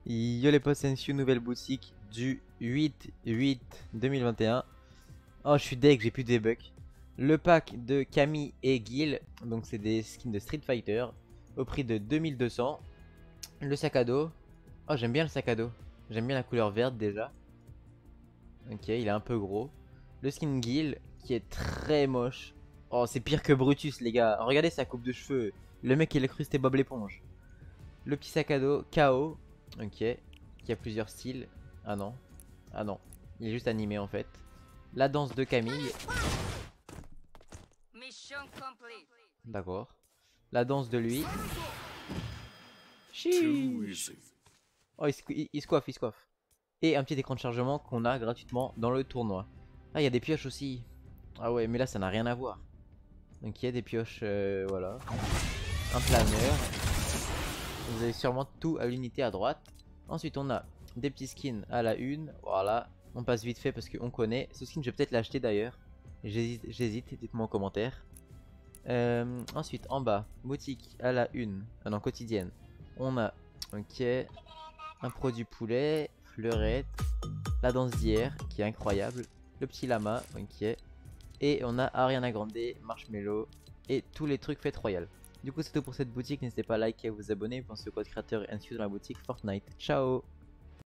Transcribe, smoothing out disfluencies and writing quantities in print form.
Yo les potes, c'est nouvelle boutique du 8/8/2021. Oh, je suis deg, j'ai plus des bugs. Le pack de Camille et Gil, donc c'est des skins de Street Fighter au prix de 2200. Le sac à dos. Oh, j'aime bien le sac à dos. J'aime bien la couleur verte déjà. Ok, il est un peu gros. Le skin Gil qui est très moche. Oh, c'est pire que Brutus, les gars. Regardez sa coupe de cheveux. Le mec, il a cru que c'était Bob l'éponge. Le petit sac à dos KO. Ok. Qui a plusieurs styles. Ah non. Ah non. Il est juste animé en fait. La danse de Camille. D'accord. La danse de lui. Chiii. Oh, il se coiffe, il se coiffe. Et un petit écran de chargement qu'on a gratuitement dans le tournoi. Ah, il y a des pioches aussi. Ah ouais, mais là ça n'a rien à voir. Donc il y a des pioches, voilà. Un planeur. Vous avez sûrement tout à l'unité à droite. Ensuite on a des petits skins à la une. Voilà. On passe vite fait parce qu'on connaît. Ce skin je vais peut-être l'acheter d'ailleurs. J'hésite, dites-moi en commentaire. Ensuite en bas, boutique à la une. Ah non, quotidienne. On a, ok, un produit poulet, fleurette, la danse d'hier qui est incroyable. Le petit lama, ok. Et on a Ariana Grande, Marshmello et tous les trucs fêtes royales. Du coup c'est tout pour cette boutique, n'hésitez pas à liker et à vous abonner. Pensez au code créateur et inscrivez dans la boutique Fortnite. Ciao.